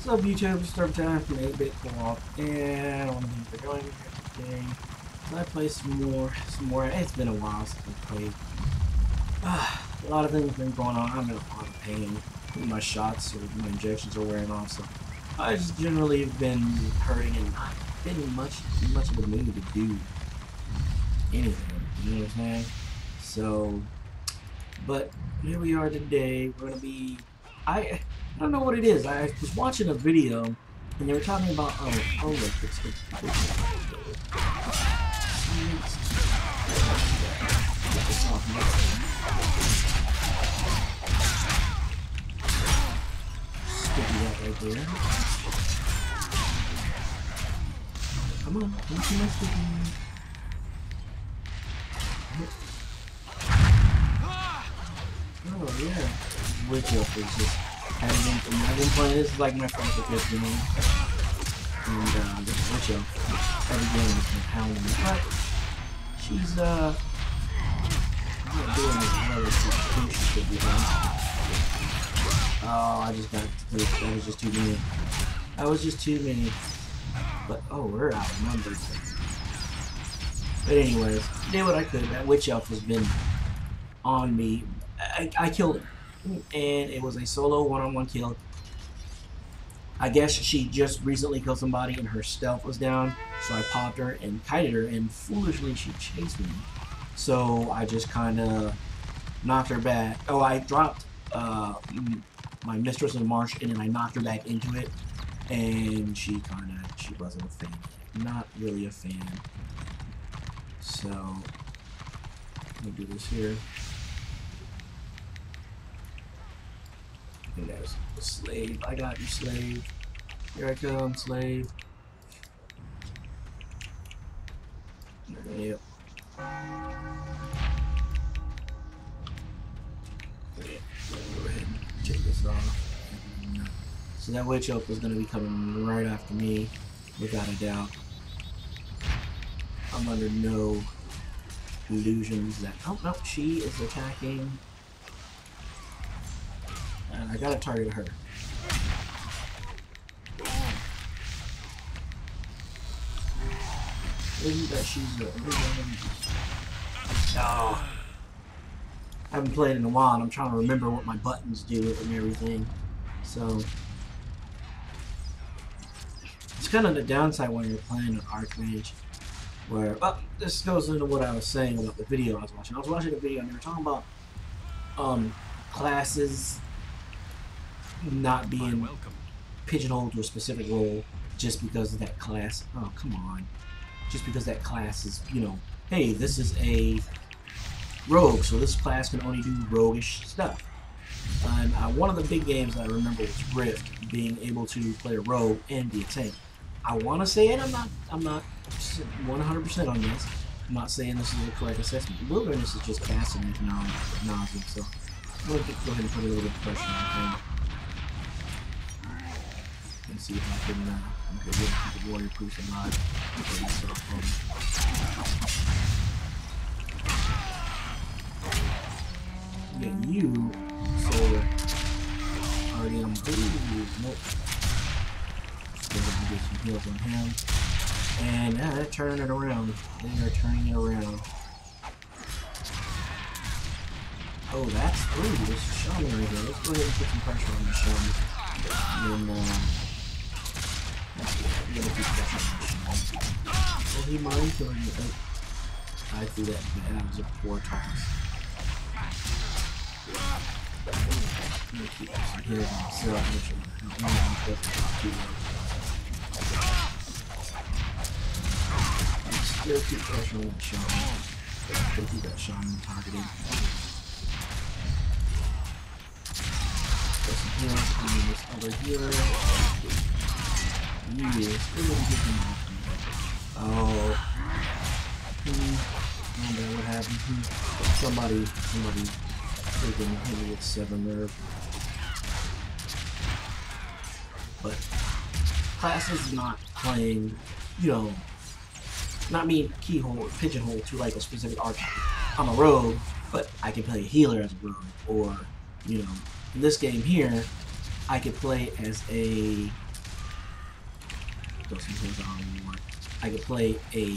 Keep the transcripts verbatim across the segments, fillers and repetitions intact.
What's up, YouTube? Start time from eight bit Co-op, and I want to thank you for joining me here today. So I play some more, some more. It's been a while since I played. Uh, a lot of things have been going on. I'm in a lot of pain. My shots or my injections are wearing off, so I just generally have been hurting and not been in much, much of a mood to do anything. You know what I'm saying? So, but here we are today. We're gonna be. I. I don't know what it is. I was watching a video, and they were talking about, oh, oh, look, it's, it's, it's, sticky that right there. Come on, don't see my sticky. Oh, yeah. Witch Elf is just. I've been, I've been playing, this is like my first or fifth game, and uh, this Witch Elf, every game has been hounding me, but she's, uh, not doing as well as she thinks she should be doing. Oh, I just got, that was just too many, that was just too many, but, oh, we're outnumbered. But anyways, did what I could. That Witch Elf has been on me. I, I killed her. And it was a solo one-on-one kill. I guess she just recently killed somebody and her stealth was down, so I popped her and kited her, and foolishly she chased me. So I just kind of knocked her back. Oh, I dropped uh, my Mistress in March, and then I knocked her back into it, and she kind of, she wasn't a fan. Not really a fan. So, let me do this here. And there's the slave. I got you, slave. Here I come, slave. Yep. Okay, go ahead and take this off. So that Witch Elf is going to be coming right after me, without a doubt. I'm under no illusions that. Oh no, she is attacking. And I gotta target her. Isn't that she's a... Oh. I haven't played in a while and I'm trying to remember what my buttons do and everything. So... it's kind of the downside when you're playing an Archmage. Where... well, this goes into what I was saying about the video I was watching. I was watching a video and they were talking about... Um... classes... not being pigeonholed to a specific role just because of that class. Oh, come on. Just because that class is, you know, hey, this is a rogue, so this class can only do roguish stuff. And uh, one of the big games that I remember was Rift, being able to play a rogue and be a tank. I want to say it, I'm not, I'm not one hundred percent on this. I'm not saying this is the correct assessment. Wilderness is just fascinating nausea, so I'm going to go ahead and put a little bit of pressure on him. And see if I can, uh, okay, we'll keep the warrior proofs alive. Okay, so, um, yeah, you, so, already on blue, nope. Go ahead and get some heals on him. And, yeah, they're turning it around. They are turning it around. Oh, that's, ooh, this shaman right here. Let's go ahead and put some pressure on the shaman. And then, uh, will he mind killing me? I threw that, but that was a poor toss. I'm gonna keep some heals on myself, which I'm not too low. I'm still keep pressure on that shaman. Still keep that shaman targeted. Put some heals on this other healer. Yeah, still gonna get them off. Oh. Hmm. I wonder what happened. Hmm. Somebody, somebody freaking hit me with seven nerve. But class is not playing, you know, not being keyhole, pigeonhole to like a specific archetype. I'm a rogue, but I can play a healer as a rogue, or, you know, in this game here, I could play as a throw some heals on anymore. I could play a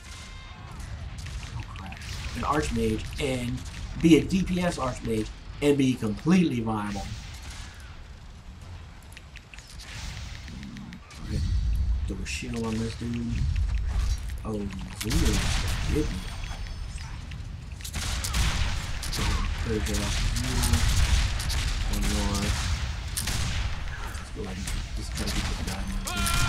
oh crap, an Archmage and be a D P S Archmage and be completely viable. Okay. Throw a shield on this dude. Oh, Zulu hit me. Purge it off the view. One more. Let's go ahead and just try to get this guy in there.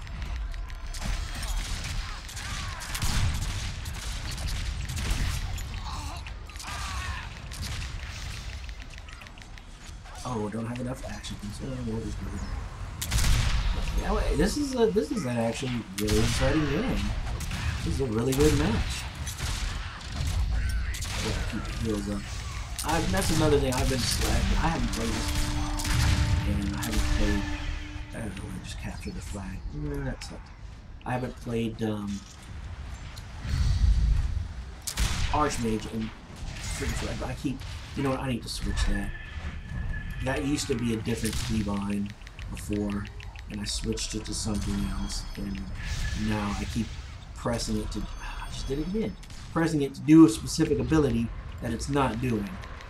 Oh, don't have enough action, so we'll just do it. Yeah, wait, this is a this is an actually really exciting game. This is a really good match. Yeah, keep the heals up. I, that's another thing I've been slacking. I haven't played this, and I haven't played. I don't know. I just captured the flag. Mm, that sucked. I haven't played um, Archmage in freaking forever. I keep. You know what? I need to switch that. That used to be a different keybind before, and I switched it to something else, and now I keep pressing it to. I just did it again. Pressing it to do a specific ability that it's not doing.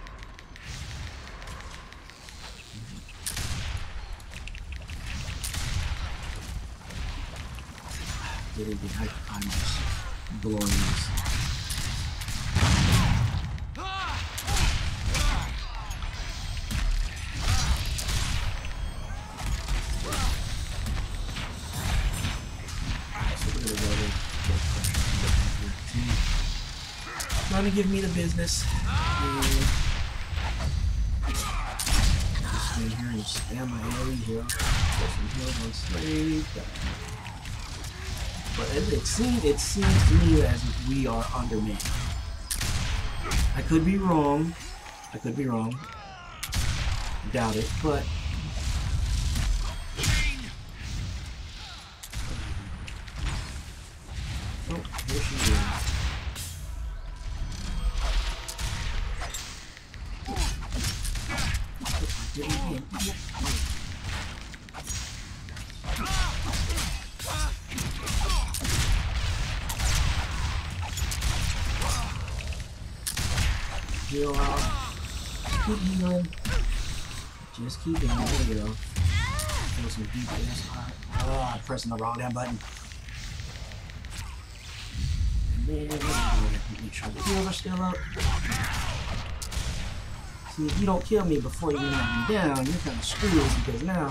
Did it again. I, I'm just blowing this. Trying to give me the business. And just stay here and spam my area here. Get some heals on Slave. But it, it seems it seems to me as if we are undermanned. I could be wrong. I could be wrong. Doubt it, but oh, here she is. Heal out. Keep healing. Just keep going. There we go. Throw some D P S. Oh, I'm pressing the wrong damn button. And then make sure the heals are still up. See, if you don't kill me before you knock me down, you're kind of screwed because now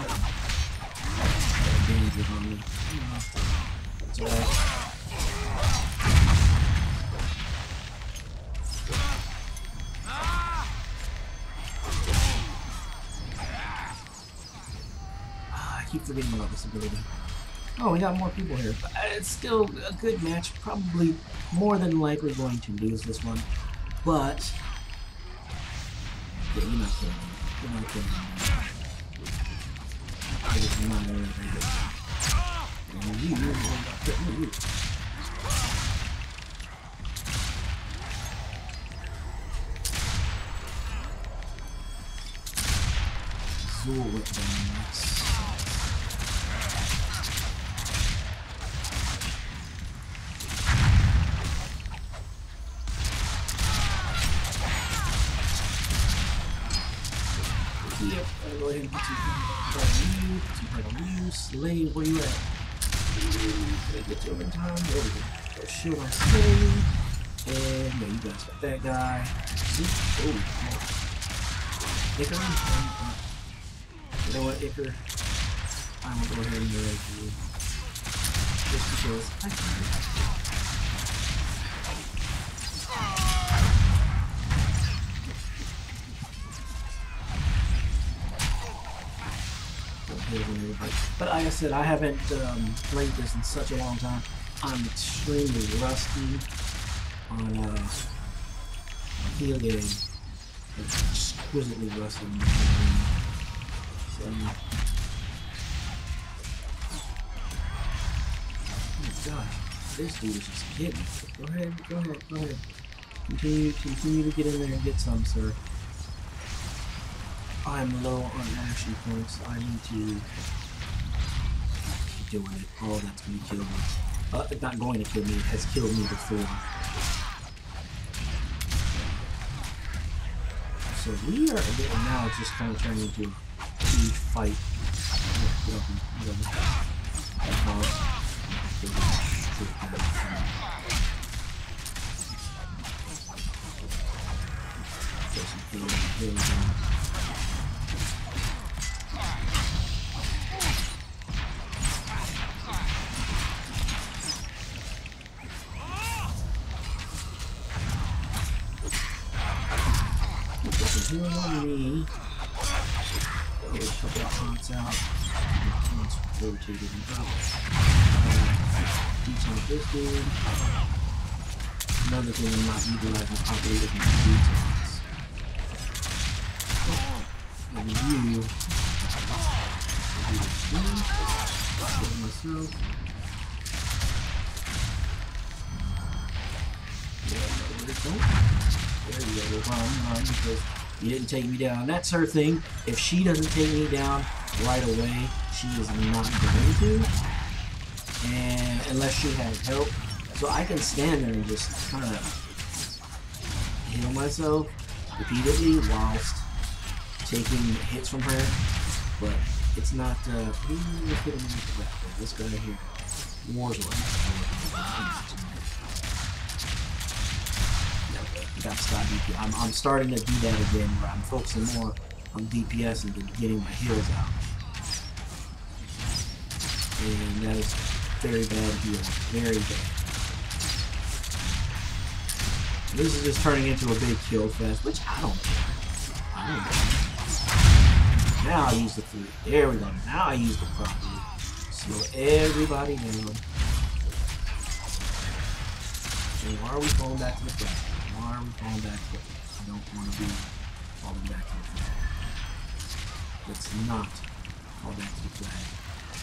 danger on me. That's alright. I keep forgetting about this ability. Oh, we got more people here, but it's still a good match. Probably more than likely going to lose this one, but. Yeah, you're not killing me. You're not killing me. I just not know what and you, you're not you. Zool went down next. Yep, I'll go ahead and put some part on you, put some part on you. Slave, where you at? Can I get you over in time? There we go. Go shield on Slave. And no, you guys got that guy. See? Oh, come on. Icar? You know what, Icar? I'm gonna go ahead and erase you. Just because I can. But like I said, I haven't um, played this in such a long time. I'm extremely rusty on uh, heal game. It's exquisitely rusty. So, oh my gosh, this dude is just getting it. Go ahead, go ahead, go ahead. Continue, continue to get in there and get some, sir. I'm low on action points. I need to doing it. Oh, that's going to kill me. Uh, it's not going to kill me. It has killed me before. So we are, now it's just kind of turning into a huge fight. Get up and, get up and, healing on me. Oh, a couple of shots out. Let's rotate it and drop. Beats on this dude. Another thing I'm not utilizing properly is my details. And you. Kill myself. There you go. Run, run, because you didn't take me down. That's her thing. If she doesn't take me down right away, she is not going to. And unless she has help. So I can stand there and just kind of heal myself repeatedly whilst taking hits from her. But it's not, uh, this guy here. Warzone. Got to stop D P S. I'm, I'm starting to do that again, where I'm focusing more on D P S and getting my heals out. And that is very bad heal. Very bad. This is just turning into a big kill fest, which I don't care. I don't care. Now I use the food. There we go. Now I use the properly. Slow everybody down. And why are we falling back to the flag? Why are we falling back to the flag? I don't want to be falling back to the flag. Let's not fall back to the flag.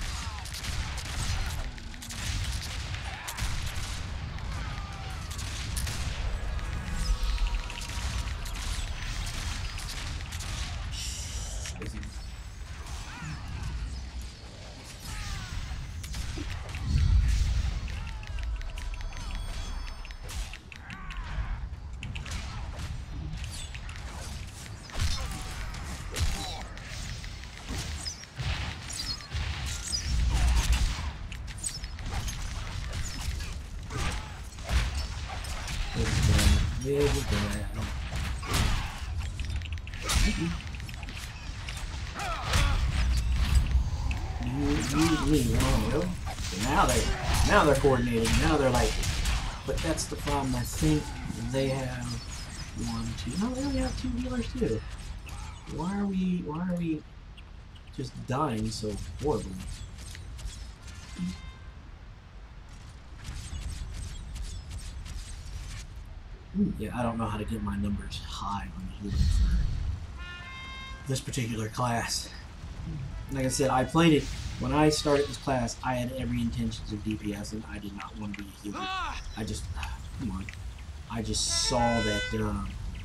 There we go. You, you, me, oh, now they, now they're coordinating. Now they're like, but that's the problem. I think they have one, two. No, they only have two healers too. Why are we? Why are we just dying so horribly? Yeah, I don't know how to get my numbers high on the healing for this particular class. Like I said, I played it when I started this class. I had every intention of D P S, and I did not want to be a healer. I just, come on, I just saw that. Um,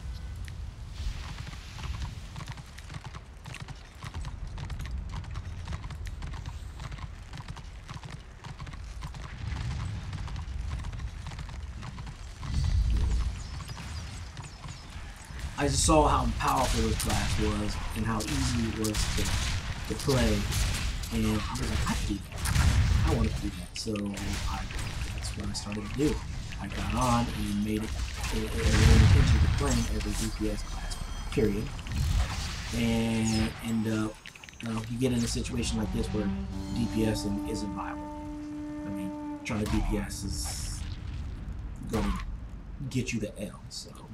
I just saw how powerful this class was and how easy it was to, to play, and I was like, I can do that. I want to do that. So I, that's what I started to do. I got on and made it an intention to playing every D P S class, period. And end up, you know, you get in a situation like this where D P S isn't viable. I mean, trying to D P S is going to get you the L, so.